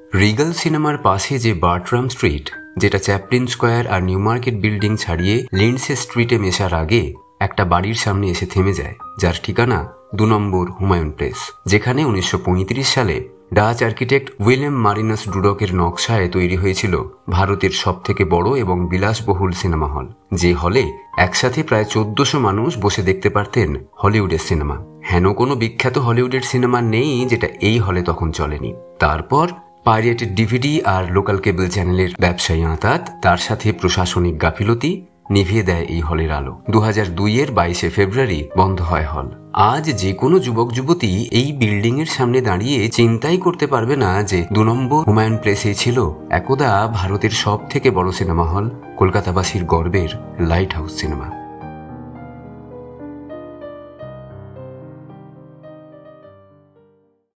Regal সিনেমার পাশে যে বার্টরাম স্ট্রিট, যেটা চ্যাপলিন স্কোয়ার আর নিউ মার্কেট বিল্ডিং ছাড়িয়ে লিন্ডসে স্ট্রিটে মেশার আগে একটা বাড়ির সামনে এসে থেমে যায়, যার ঠিকানা 2 নম্বর হুমায়ুন প্লেস, যেখানে 1935 সালে ডাচ আর্কিটেক্ট উইলিয়াম মারিনাস ডুডকের নকশায় তৈরি হয়েছিল ভারতের সবথেকে বড় এবং বিলাসবহুল সিনেমা হল, যে হলে একসাথে প্রায় 1400 মানুষ বসে দেখতে পারতেন হলিউডের সিনেমা। হেন কোনো বিখ্যাত হলিউডের সিনেমা নেই যেটা এই হলে তখন চলেনি। তারপর পাইরেটেড ডিভিডি আর লোকাল কেবল চ্যানেলের ব্যবসায়ী আঁতাত, তার সাথে প্রশাসনিক গাফিলতি নিভিয়ে দেয় এই হলের আলো। 2002-এর 22শে ফেব্রুয়ারি বন্ধ হয় হল। আজ যে কোনো যুবক যুবতী এই বিল্ডিং এর সামনে দাঁড়িয়ে চিন্তাই করতে পারবে না যে 2 নম্বর হুমায়ুন প্লেসেই ছিল একদা ভারতের সব থেকে বড় সিনেমা হল, কলকাতাবাসীর গর্বের লাইট হাউস সিনেমা।